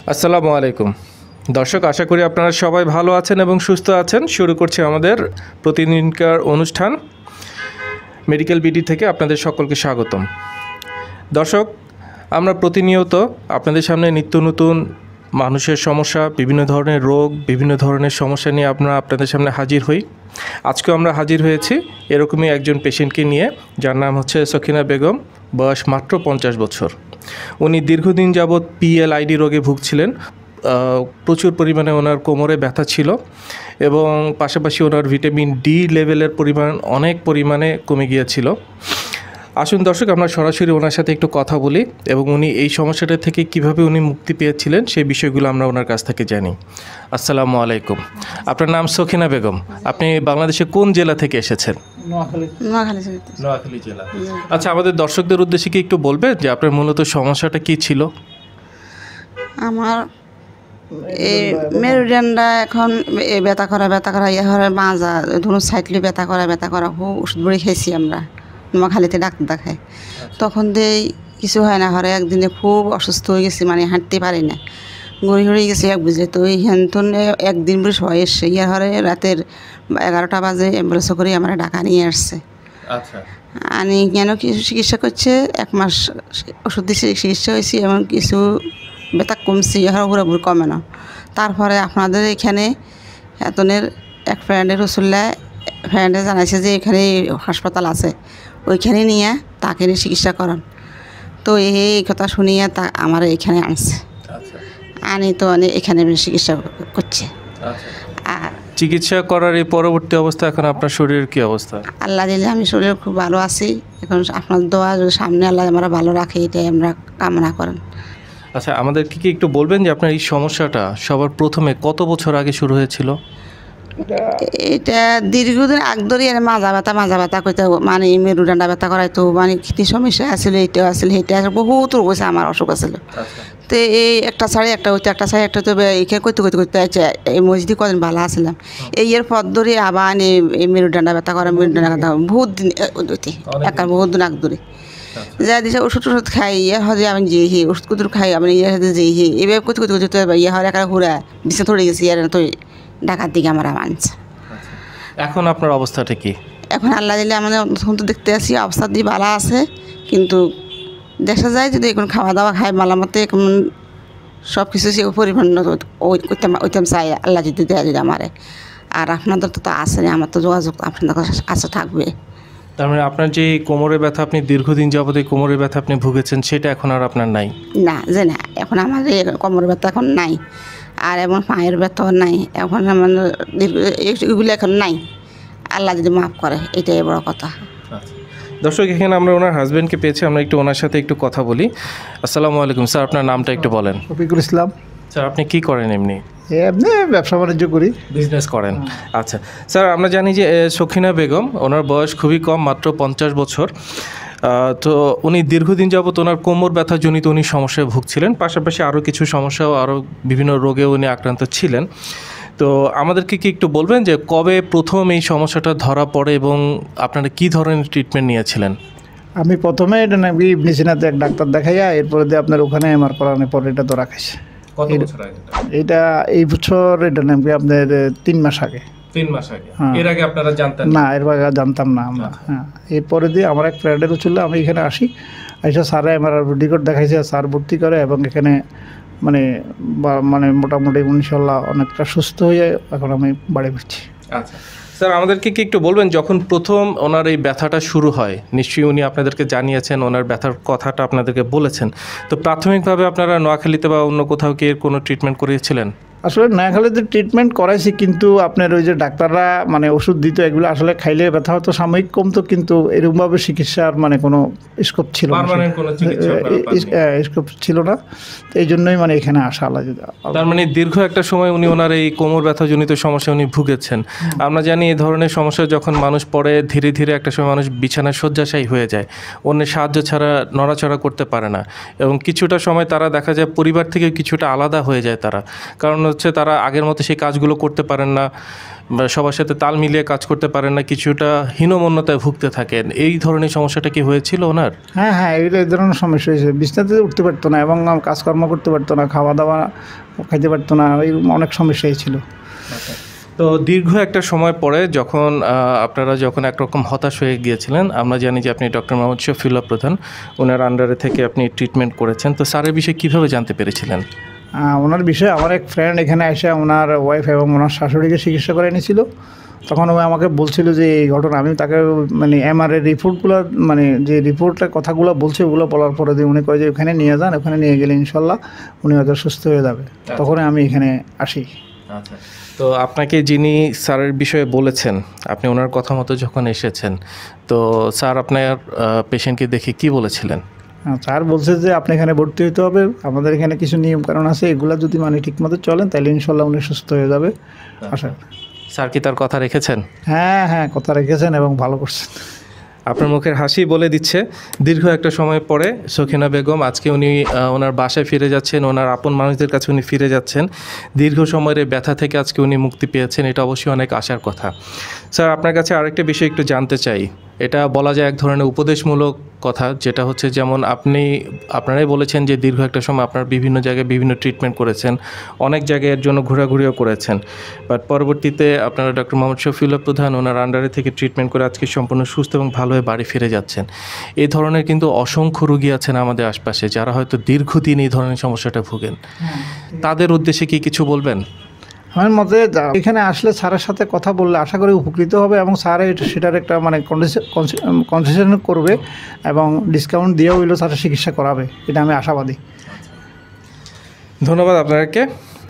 আসসালামু আলাইকুম দর্শক, আশা করি আপনারা সবাই ভালো আছেন এবং সুস্থ আছেন। শুরু করছি আমাদের প্রতিদিনকার অনুষ্ঠান মেডিকেল বিডি থেকে। আপনাদের সকলকে স্বাগতম। দর্শক, আমরা প্রতিনিয়ত আপনাদের সামনে নিত্য নতুন মানুষের সমস্যা, বিভিন্ন ধরনের রোগ, বিভিন্ন ধরনের সমস্যা নিয়ে আপনাদের সামনে হাজির হই। আজকেও আমরা হাজির হয়েছি এরকমই একজন পেশেন্টকে নিয়ে, যার নাম হচ্ছে সখিনা বেগম, বয়স মাত্র 50 বছর। উনি দীর্ঘদিন যাবৎ PLID রোগে ভুগছিলেন। প্রচুর পরিমাণে ওনার কোমরে ব্যথা ছিল এবং পাশাপাশি ওনার ভিটামিন ডি লেভেলের পরিমাণ অনেক পরিমাণে কমে গিয়েছিল। আসুন দর্শক, আমরা সরাসরি ওনার সাথে একটু কথা বলি এবং উনি এই সমস্যাটা থেকে কিভাবে উনি মুক্তি পেয়েছিলেন সেই বিষয়গুলো আমরা ওনার কাছ থেকে জানি। আসসালামু আলাইকুম। আপনার নাম সখিনা বেগম। আপনি বাংলাদেশে কোন জেলা থেকে এসেছেন? নোয়াখালী জেলা। আচ্ছা, আমাদের দর্শকদের উদ্দেশ্যে কি একটু বলবেন যে আপনার মূলত সমস্যাটা কি ছিল? আমার এই মেরুদণ্ডটা এখন ব্যথা করা ইয়ে হয়, মাজা ধরুন সাইডলি ব্যথা করা খুব ওষুধ বড়ি খেয়েছি আমরা নোয়াখালীতে ডাক্তার দেখাই। তখন দিয়ে কিছু হয় না, ঘরে একদিনে খুব অসুস্থ হয়ে গেছি, মানে হাঁটতে পারি না, গড়ি গেছি এক বুঝলে। তো হেনতন একদিন বেশ হয়ে এসছে, ইয়ে ঘরে রাতের 11টা বাজে অ্যাম্বুলেন্স করে আমরা ঢাকা নিয়ে আসছে। আচ্ছা, আনি কেন কিছু চিকিৎসা করছে, 1 মাস ওষুধ দিচ্ছে, চিকিৎসা হয়েছি, এমন কিছু ব্যথা কমছে, পুরোপুরি কমে না। তারপরে আপনাদের এখানে এতনের এক ফ্রেন্ডের ফ্রেন্ডে জানাইছে যে এখানে হাসপাতাল আছে, ওইখানে নিয়ে তাকে নিয়ে চিকিৎসা করান। তো এই কথা শুনিয়ে আমার এখানে আনছে, আনি তো এখানে চিকিৎসা করছে। আর চিকিৎসা করার এই পরবর্তী অবস্থা এখন আপনার শরীরের কি অবস্থা? আল্লাহ দিলে আমি শরীর খুব ভালো আছি। এখন আপনার দোয়া যদি সামনে আল্লাহ আমরা ভালো রাখে, এটাই আমরা কামনা করেন। আচ্ছা, আমাদেরকে কি একটু বলবেন যে আপনার এই সমস্যাটা সবার প্রথমে কত বছর আগে শুরু হয়েছিল? এটা দীর্ঘদিন আগ ধরে মাজা ব্যথা করতে, মানে মেরুদণ্ডা ব্যথা করাইতো, মানে কি সমস্যা আছিল, এইটাও আছিল, সেইটা বহুত রোগ হয়েছে, আমার অসুখ আছিল। তো এই একটা ছাড়ি একটা হইতো, একটা ছাড়ি একটা তো এইখানে করতে আছে। এই মসজিদে কদিন ভালো আসলাম, এই এর পর ধরে আবার এই মেরুদণ্ডা ব্যথা বহুত দিন বহুত দিন আগ ধরে যা দিছে ওষুধ খাই, ইয়ে হয়ে আমি যে ওষুধ কুতুর খাই, আমি ইয়ে হাতে যে এভাবে করতে ইয়ে হয় একা ঘুরা বিছনা ধরে গেছি, ইয়ার তো ঢাকার দিকে আমার আনছে। এখন আপনার অবস্থাটা কি? এখন আল্লাহ দিলে আমাদের তখন তো দেখতে আসি অবস্থা দিয়ে ভালো আছে, কিন্তু দেখা যায় যদি এখন খাওয়া দাওয়া খাই মালামতে এখন সব কিছু সে পরিমাণ ওইটাম চাই, আল্লাহ যদি দেয় যদি আমারে। আর আপনাদের তো আছে না, আমার তো যোগাযোগ আপনাদের কাছে থাকবে। তার মানে আপনার যে কোমরের ব্যথা, আপনি দীর্ঘদিন যাবত এই কোমরের ব্যথা আপনি ভুগেছেন, সেটা এখন আর আপনার নাই? না, যে না, এখন আমার কোমরের ব্যথা এখন নাই, আর এমন পায়ের ব্যথাও নাই, এখন আমার এগুলো এখন নাই। আল্লাহ যদি মাফ করে, এটাই বড় কথা। দর্শক, এখানে আমরা ওনার হাজব্যান্ডকে পেয়েছি, আমরা একটু ওনার সাথে একটু কথা বলি। আসসালামু আলাইকুম স্যার, আপনার নামটা একটু বলেন। রফিকুল ইসলাম। স্যার, আপনি কি করেন? এমনি ব্যবসা বাণিজ্য করি, বিজনেস করেন। আচ্ছা স্যার, আমরা জানি যে সখিনা বেগম, ওনার বয়স খুবই কম, মাত্র 50 বছর। তো উনি দীর্ঘদিন যাবত ওনার কোমর ব্যথাজনিত উনি সমস্যায় ভুগছিলেন, পাশাপাশি আরও কিছু সমস্যাও, আরও বিভিন্ন রোগে উনি আক্রান্ত ছিলেন। তো আমাদেরকে কি একটু বলবেন যে কবে প্রথম এই সমস্যাটা ধরা পড়ে এবং আপনারা কী ধরনের ট্রিটমেন্ট নিয়েছিলেন? আমি প্রথমে এটা নাকি ইবনে সিনাতে এক ডাক্তার দেখাইয়া, এরপরে দিয়ে আপনার ওখানে আমার করানোর পরে এটা ধরা খাইছে। এটা এই বছর, এটা নাকি আপনার 3 মাস আগে। 3 মাস আগে? এর আগে আপনারা জানতেন না? এর আগে জানতাম না আমরা। হ্যাঁ, এরপরে দিয়ে আমার এক ফ্রেন্ডেরও ছিল, আমি এখানে আসি, এসে স্যারে আমার রিকর্ড দেখাইছে, স্যার ভর্তি করে এবং এখানে মানে মোটামুটি ইনশাল্লাহ অনেকটা সুস্থ হয়ে এখন আমি বাড়ি ফিরছি। আচ্ছা স্যার, আমাদেরকে কি একটু বলবেন, যখন প্রথম ওনার এই ব্যথাটা শুরু হয়, নিশ্চয়ই উনি আপনাদেরকে জানিয়েছেন, ওনার ব্যথার কথাটা আপনাদেরকে বলেছেন, তো প্রাথমিকভাবে আপনারা নোয়াখালীতে বা অন্য কোথাও কি এর কোনো ট্রিটমেন্ট করিয়েছিলেন? আসলে নোয়াখালীতে ট্রিটমেন্ট করাইছি, কিন্তু আপনার ওই যে ডাক্তাররা মানে ওষুধ দিত, এগুলো আসলে খাইলে ব্যথা হতো, সাময়িক কমতো, কিন্তু এরকমভাবে চিকিৎসার মানে কোনো স্কোপ ছিল না, স্কোপ ছিল না। তো এই জন্যই মানে এখানে আসা আলাদা। তার মানে দীর্ঘ একটা সময় উনি ওনার এই কোমর ব্যথাজনিত সমস্যা উনি ভুগেছেন। আমরা জানি এই ধরনের সমস্যা যখন মানুষ পড়ে, ধীরে ধীরে একটা সময় মানুষ বিছানায় শয্যাশায়ী হয়ে যায়, অন্যের সাহায্য ছাড়া নড়াচড়া করতে পারে না, এবং কিছুটা সময় তারা দেখা যায় পরিবার থেকে কিছুটা আলাদা হয়ে যায় তারা। কারণ হচ্ছে তারা আগের মতো সেই কাজগুলো করতে পারেন না, বা সবার সাথে তাল মিলিয়ে কাজ করতে পারেন না, কিছুটা হীনমন্যতায় ভুগতে থাকেন। এই ধরনের সমস্যাটা কি হয়েছিল ওনার? হ্যাঁ হ্যাঁ, এই ধরনের সমস্যা হয়েছে। বিছনাতে উঠতে পারতো না এবং কাজকর্ম করতে পারতো না, খাওয়া দাওয়া খাইতে পারতো না, এই অনেক সমস্যাই ছিল। তো দীর্ঘ একটা সময় পরে যখন আপনারা যখন একরকম হতাশ হয়ে গিয়েছিলেন, আমরা জানি যে আপনি ডক্টর মোহাম্মদ শফিউল্লাহ প্রধান ওনার আন্ডারে থেকে আপনি ট্রিটমেন্ট করেছেন, তো স্যারের বিষয়ে কীভাবে জানতে পেরেছিলেন? ওনার বিষয়ে আমার এক ফ্রেন্ড এখানে এসে ওনার ওয়াইফ এবং ওনার শাশুড়িকে চিকিৎসা করে এনেছিল। তখন ও আমাকে বলছিল যে এই ঘটনা। আমি তাকে মানে এমআরআই রিপোর্টগুলো, মানে যে রিপোর্টের কথাগুলো বলছে ওগুলো বলার পরে দিয়ে উনি কয় যে ওখানে নিয়ে যান, ওখানে নিয়ে গেলে ইনশাল্লাহ উনি হয়তো সুস্থ হয়ে যাবে। তখন আমি এখানে আসি। আচ্ছা, তো আপনাকে যিনি স্যারের বিষয়ে বলেছেন, আপনি ওনার কথা মতো যখন এসেছেন, তো স্যার আপনার পেশেন্টকে দেখে কি বলেছিলেন? স্যার বলছে যে আপনি এখানে ভর্তি হতে হবে, আমাদের এখানে কিছু নিয়মকানুন আছে, এগুলো যদি মানে ঠিকমতো চলেন তাহলে ইনশাল্লাহ উনি সুস্থ হয়ে যাবে। আশা স্যার কি তার কথা রেখেছেন? হ্যাঁ হ্যাঁ, কথা রেখেছেন এবং ভালো করছেন। আপনার মুখের হাসি বলে দিচ্ছে দীর্ঘ একটা সময় পরে সখিনা বেগম আজকে উনি ওনার বাসায় ফিরে যাচ্ছেন, ওনার আপন মানুষদের কাছে উনি ফিরে যাচ্ছেন। দীর্ঘ সময়ের এই ব্যথা থেকে আজকে উনি মুক্তি পেয়েছেন, এটা অবশ্যই অনেক আশার কথা। স্যার আপনার কাছে আরেকটা বিষয় একটু জানতে চাই। এটা বলা যায় এক ধরনের উপদেশমূলক কথা, যেটা হচ্ছে যেমন আপনারাই বলেছেন যে দীর্ঘ একটা সময় আপনার বিভিন্ন জায়গায় বিভিন্ন ট্রিটমেন্ট করেছেন, অনেক জায়গায় এর জন্য ঘোরাঘুরিও করেছেন, বাট পরবর্তীতে আপনারা ডক্টর মোহাম্মদ শফিউল্লাহ প্রধান ওনার আন্ডারে থেকে ট্রিটমেন্ট করে আজকে সম্পূর্ণ সুস্থ এবং ভালো হয়ে বাড়ি ফিরে যাচ্ছেন। এই ধরনের কিন্তু অসংখ্য রোগী আছেন আমাদের আশপাশে যারা হয়তো দীর্ঘদিন এই ধরনের সমস্যাটা ভোগেন, তাদের উদ্দেশ্যে কি কিছু বলবেন? আমার মতে এখানে আসলে স্যারের সাথে কথা বললে আশা করি উপকৃত হবে এবং স্যার সেটার একটা মানে কনসেশন করবে এবং ডিসকাউন্ট দিয়েও হইলেও স্যারের চিকিৎসা করাবে, এটা আমি আশাবাদী। ধন্যবাদ আপনাকে।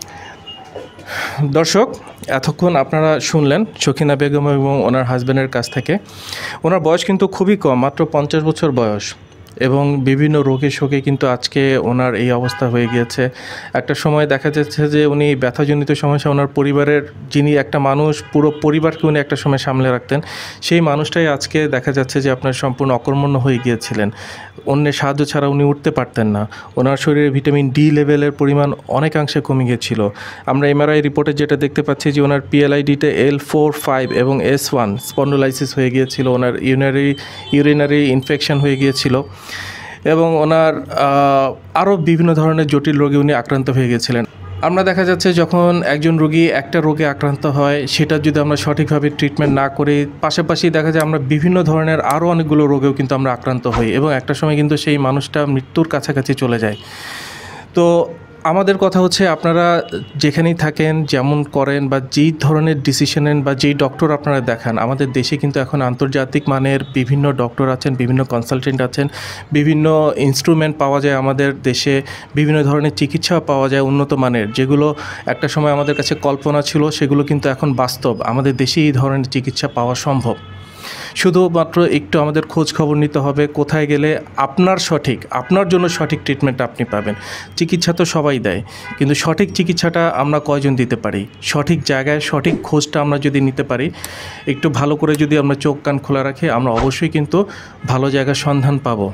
দর্শক, এতক্ষণ আপনারা শুনলেন সখিনা বেগম এবং ওনার হাজব্যান্ডের কাছ থেকে। ওনার বয়স কিন্তু খুবই কম, মাত্র 50 বছর বয়স, এবং বিভিন্ন রোগে শোকে কিন্তু আজকে ওনার এই অবস্থা হয়ে গিয়েছে। একটা সময় দেখা যাচ্ছে যে উনি ব্যথাজনিত সমস্যা, ওনার পরিবারের যিনি একটা মানুষ পুরো পরিবারকে উনি একটা সময় সামলে রাখতেন, সেই মানুষটাই আজকে দেখা যাচ্ছে যে আপনার সম্পূর্ণ অকর্মণ্য হয়ে গিয়েছিলেন। অন্যের সাহায্য ছাড়া উনি উঠতে পারতেন না। ওনার শরীরে ভিটামিন ডি লেভেলের পরিমাণ অনেকাংশে কমে গিয়েছিল। আমরা এমআরআই রিপোর্টে যেটা দেখতে পাচ্ছি যে ওনার PLID-তে L4, 5 এবং S1 স্পন্ডোলাইসিস হয়ে গিয়েছিল, ওনার ইউরিনারি ইনফেকশন হয়ে গিয়েছিল, এবং ওনার আরও বিভিন্ন ধরনের জটিল রোগে উনি আক্রান্ত হয়ে গেছিলেন। আমরা দেখা যাচ্ছে যখন একজন রোগী একটা রোগে আক্রান্ত হয়, সেটা যদি আমরা সঠিকভাবে ট্রিটমেন্ট না করি, পাশাপাশি দেখা যায় আমরা বিভিন্ন ধরনের আরও অনেকগুলো রোগেও কিন্তু আমরা আক্রান্ত হই এবং একটা সময় কিন্তু সেই মানুষটা মৃত্যুর কাছাকাছি চলে যায়। তো আমাদের কথা হচ্ছে আপনারা যেখানেই থাকেন, যেমন করেন বা যেই ধরনের ডিসিশন নেন বা যেই ডক্টর আপনারা দেখান, আমাদের দেশে কিন্তু এখন আন্তর্জাতিক মানের বিভিন্ন ডক্টর আছেন, বিভিন্ন কনসালটেন্ট আছেন, বিভিন্ন ইনস্ট্রুমেন্ট পাওয়া যায় আমাদের দেশে, বিভিন্ন ধরনের চিকিৎসা পাওয়া যায় উন্নত মানের, যেগুলো একটা সময় আমাদের কাছে কল্পনা ছিল, সেগুলো কিন্তু এখন বাস্তব। আমাদের দেশে এই ধরনের চিকিৎসা পাওয়া সম্ভব। শুধুমাত্র একটু আমাদের খোঁজ খবর নিতে হবে, কোথায় গেলে আপনার জন্য সঠিক ট্রিটমেন্ট আপনি পাবেন। চিকিৎসা তো সবাই দেয়, কিন্তু সঠিক চিকিৎসাটা আমরা কয়জন দিতে পারি? সঠিক জায়গায় সঠিক খোঁজটা আমরা যদি নিতে পারি, একটু ভালো করে যদি আমরা চোখ কান খোলা রাখি, আমরা অবশ্যই কিন্তু ভালো জায়গার সন্ধান পাবো।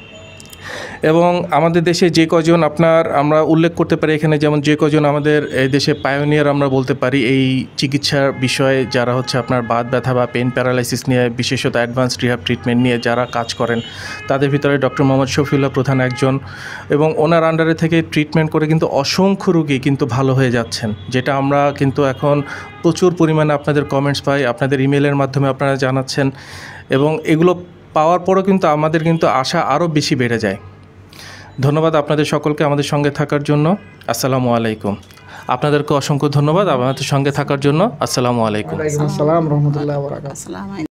এবং আমাদের দেশে যে কজন আমরা উল্লেখ করতে পারি এখানে, যেমন যে কজন আমাদের এই দেশে পায়োনিয়ার আমরা বলতে পারি এই চিকিৎসার বিষয়ে, যারা হচ্ছে আপনার বাত ব্যথা বা পেন প্যারালাইসিস নিয়ে, বিশেষত অ্যাডভান্স রিহ্যাব ট্রিটমেন্ট নিয়ে যারা কাজ করেন, তাদের ভিতরে ডক্টর মোহাম্মদ শফিউল্লাহ প্রধান একজন, এবং ওনার আন্ডারে থেকে ট্রিটমেন্ট করে কিন্তু অসংখ্য রোগী কিন্তু ভালো হয়ে যাচ্ছেন, যেটা আমরা কিন্তু এখন প্রচুর পরিমাণে আপনাদের কমেন্টস পাই, আপনাদের ইমেলের মাধ্যমে আপনারা জানাচ্ছেন, এবং এগুলো পাওয়ার পরও কিন্তু আমাদের কিন্তু আশা আরও বেশি বেড়ে যায়। ধন্যবাদ আপনাদের সকলকে আমাদের সঙ্গে থাকার জন্য। আসসালামু আলাইকুম। আপনাদেরকে অসংখ্য ধন্যবাদ আমাদের সঙ্গে থাকার জন্য। আসসালামু আলাইকুম। আসসালাম রহমতুল্লাহ।